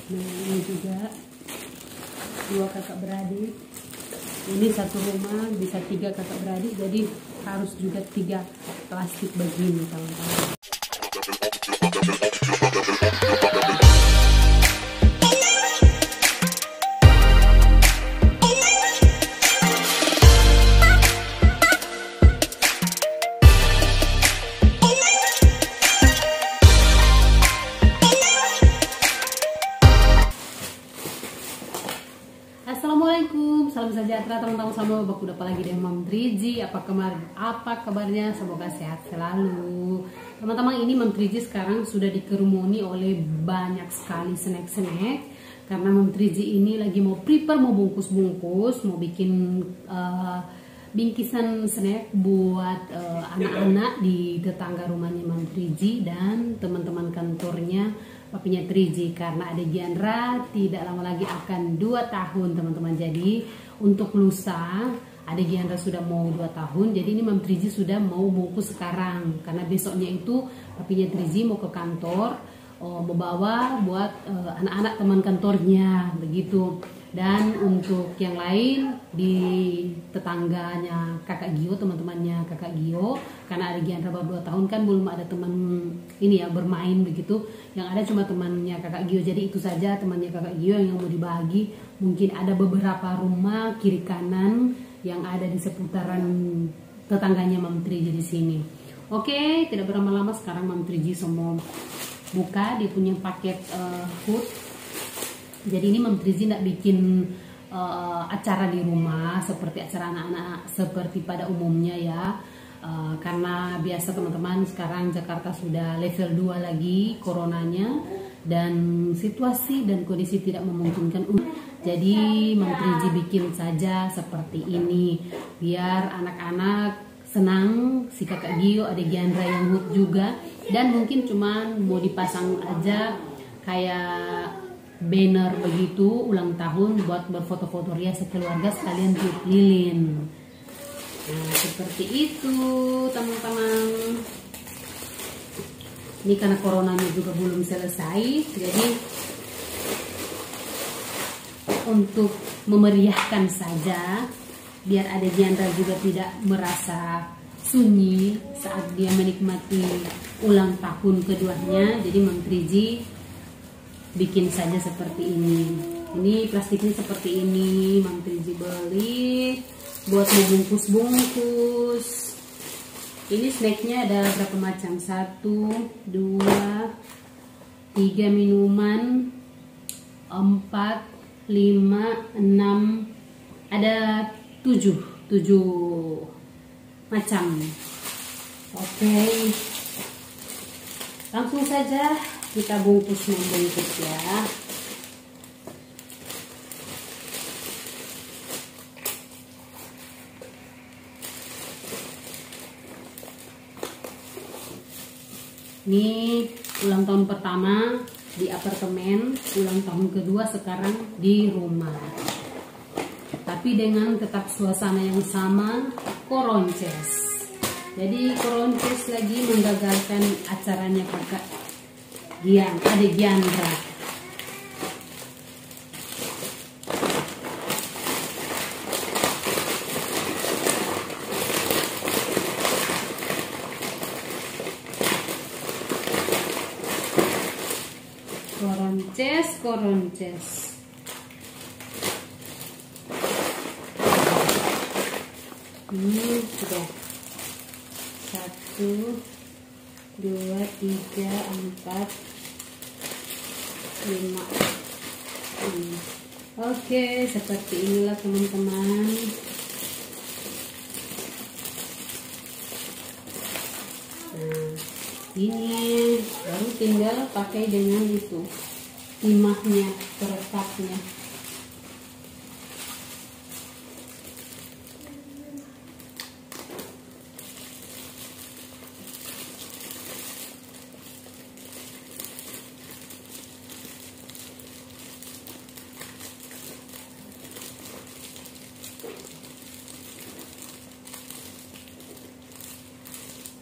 Nah, ini juga 2 kakak beradik. Ini satu rumah bisa 3 kakak beradik, jadi harus juga 3 plastik begini, teman-teman. Assalamualaikum, salam sejahtera teman-teman semua. Baku dapat lagi dengan Mam Triji. Apa kabarnya? Semoga sehat selalu. Teman-teman, ini Mam Triji sekarang sudah dikerumuni oleh banyak sekali snack-snack. Karena Mam Triji ini lagi mau prepare, mau bungkus-bungkus, mau bikin bingkisan snack buat anak-anak di tetangga rumahnya Mam Triji dan teman-teman kantornya papinya Triji, karena ada Giandra tidak lama lagi akan 2 tahun teman-teman. Jadi untuk lusa ada Giandra sudah mau 2 tahun, jadi ini Mam Triji sudah mau bungkus sekarang karena besoknya itu papinya Triji mau ke kantor, membawa buat anak-anak teman kantornya begitu. Dan untuk yang lain di tetangganya kakak Gio, teman-temannya kakak Gio, karena ada Giandra baru 2 tahun kan belum ada teman ini ya bermain begitu, yang ada cuma temannya kakak Gio. Jadi itu saja temannya kakak Gio yang mau dibagi. Mungkin ada beberapa rumah kiri kanan yang ada di seputaran tetangganya Mam Triji di sini. Oke, tidak berlama-lama sekarang Mam Triji semua buka dia punya paket food. Jadi ini Mam Triji tidak bikin acara di rumah seperti acara anak-anak seperti pada umumnya ya, karena biasa teman-teman sekarang Jakarta sudah level 2 lagi coronanya dan situasi dan kondisi tidak memungkinkan. Jadi Mam Triji bikin saja seperti ini biar anak-anak senang. Si kakak Gio ada Giandra yang mood juga, dan mungkin cuman mau dipasang aja kayak banner begitu ulang tahun buat berfoto-foto ria sekeluarga sekalian tiup lilin. Nah seperti itu teman-teman. Ini karena coronanya juga belum selesai, jadi untuk memeriahkan saja biar ada Giandra juga tidak merasa sunyi saat dia menikmati ulang tahun keduanya. Jadi Mam Triji bikin saja seperti ini. Ini plastiknya seperti ini Mam Triji beli buat membungkus-bungkus. Ini snacknya ada berapa macam? 1, 2, 3 minuman, 4, 5, 6, ada 7 macam. Oke, langsung saja kita bungkus membungkus ya. Ini ulang tahun pertama di apartemen, ulang tahun kedua sekarang di rumah. Tapi dengan tetap suasana yang sama, Koronces. Jadi Koronces lagi menggagalkan acaranya kakak adik Giandra. Koronces. Ini sudah 1, 2, 3, 4, 5. Oke, seperti inilah teman-teman. Nah, ini baru tinggal pakai dengan itu timahnya, perekatnya.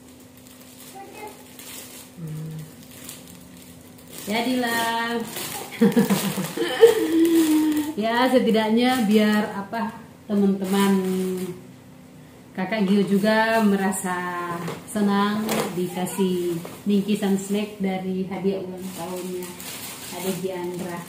Jadilah Ya setidaknya biar apa teman-teman kakak Gio juga merasa senang dikasih bingkisan snack dari hadiah ulang tahunnya Ade Giandra.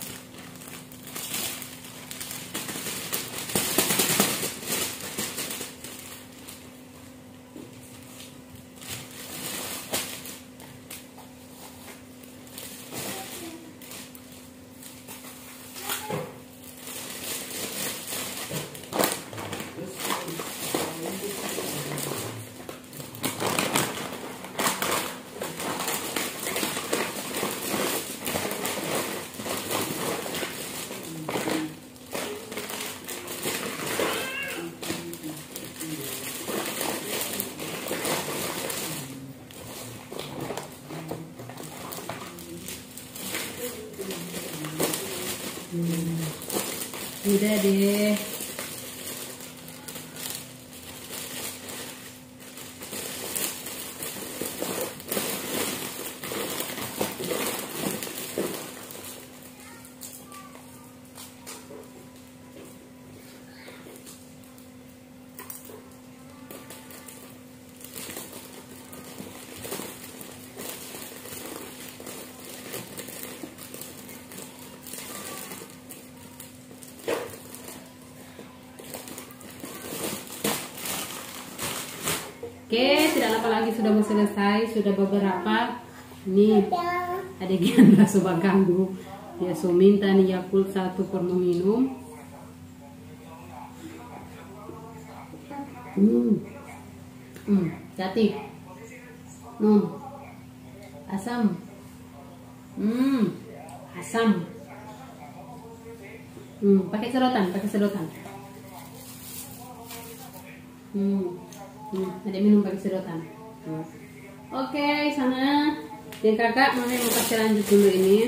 Udah deh. Oke, tidak lama lagi sudah mau selesai, sudah beberapa. Nih, ada Giandra coba ganggu. Dia so minta nih Yakult 1 per minum. Cantik. Asam. Asam. Pakai sedotan, ada minum pakai sedotan. Oke, sana. Dan kakak mau kasih lanjut dulu ini.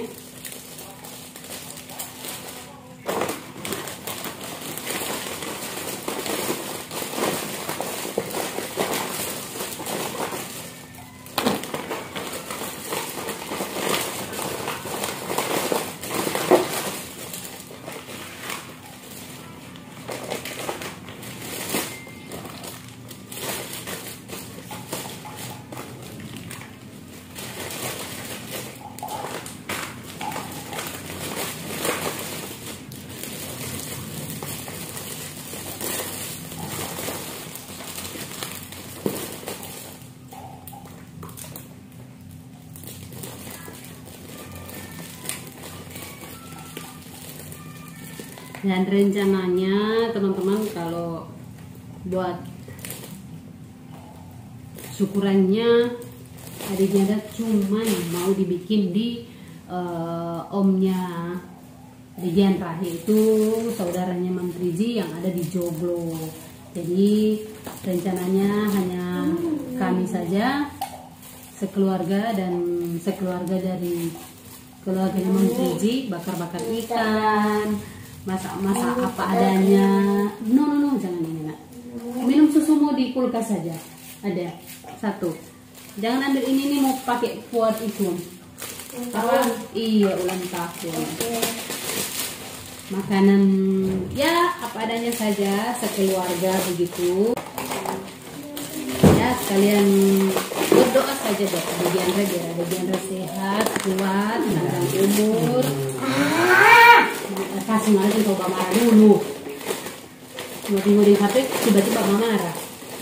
Dan rencananya teman-teman kalau buat syukurannya adiknya cuman mau dibikin di omnya Giandra, yaitu saudaranya Mam Triji yang ada di Joglo. Jadi rencananya hanya kami saja sekeluarga dan sekeluarga dari keluarganya Mam Triji bakar-bakar ikan, masak apa adanya. No, jangan ini nak. Minum susumu di kulkas saja. Ada 1. Jangan ambil ini nih, mau pakai buat itu. Apa? Iya, ulang tahun. Makanan ya apa adanya saja sekeluarga begitu. Ya sekalian berdoa saja buat Giandra biar Giandra sehat, kuat, panjang umur. Kasih marah sih coba marah dulu. Mau tinggal di HP tiba-tiba marah.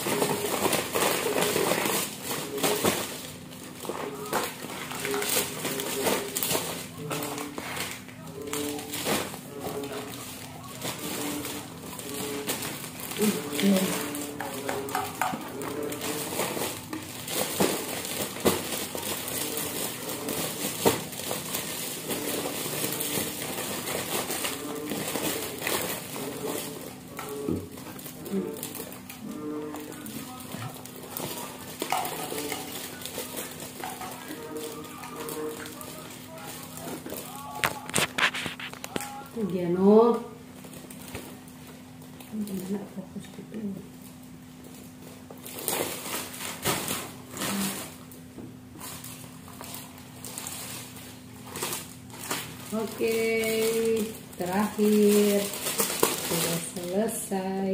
Giano, enak fokus gitu. Oke, terakhir sudah selesai.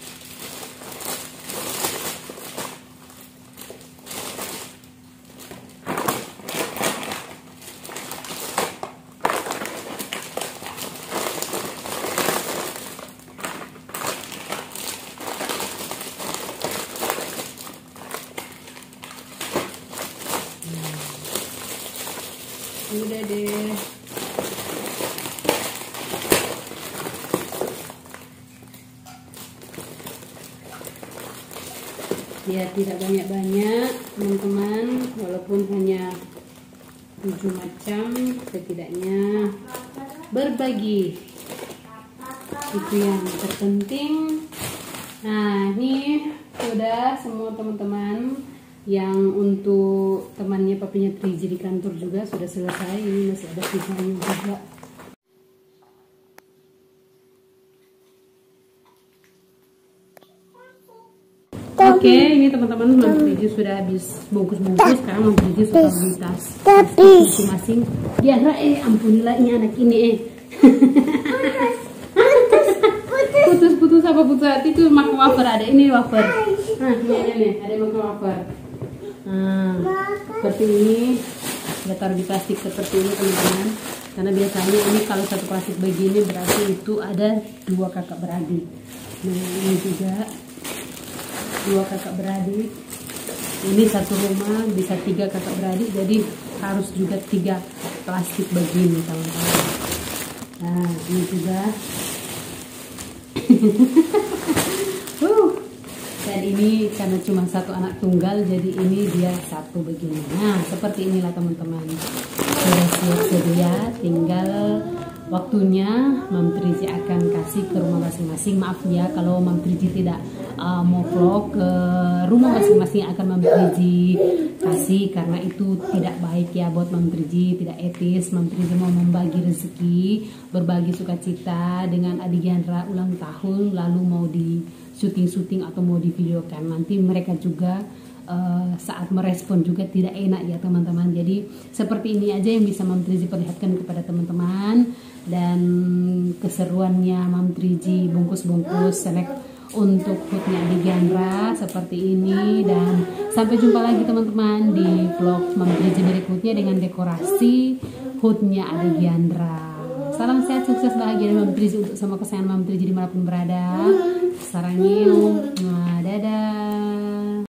Udah deh. Ya tidak banyak-banyak teman-teman, walaupun hanya 7 macam, setidaknya berbagi itu yang terpenting. Nah ini sudah semua teman-teman. Yang untuk temannya papinya Triji di kantor juga sudah selesai. Ini masih ada sisanya juga. Oke, ini teman-teman Mam Triji sudah habis bungkus-bungkus. Sekarang Mam Triji sudah beli tas masing-masing. Biar ampunilah ini anak ini putus apa putus hati itu makan wafer. Ada ini wafer. Nah ini nih ada makan wafer. Nah, seperti ini kita taruh di plastik seperti ini teman-teman, karena biasanya ini kalau satu plastik begini berarti itu ada 2 kakak beradik. Nah ini juga 2 kakak beradik, ini satu rumah bisa 3 kakak beradik, jadi harus juga 3 plastik begini teman-teman. Nah ini juga dan ini karena cuma satu anak tunggal, jadi ini dia satu begini. Nah seperti inilah teman-teman, sudah siap sedia, tinggal waktunya Mam Triji akan kasih ke rumah masing-masing. Maaf ya kalau Mam Triji tidak mau vlog ke rumah masing-masing akan Mam Triji kasih, karena itu tidak baik ya buat Mam Triji, tidak etis. Mam Triji mau membagi rezeki, berbagi sukacita dengan adik Giandra ulang tahun, lalu mau di syuting atau mau divideokan, nanti mereka juga saat merespon juga tidak enak ya teman-teman. Jadi seperti ini aja yang bisa Mam Triji perlihatkan kepada teman-teman, dan keseruannya Mam Triji bungkus-bungkus selek untuk hoodnya di Giandra seperti ini. Dan sampai jumpa lagi teman-teman di vlog Mam Triji berikutnya dengan dekorasi hoodnya Adik Giandra. Salam sehat, sukses, bahagia dari Mam Triji untuk semua kesayangan Mam Triji dimanapun berada. Sarangnya, dadah.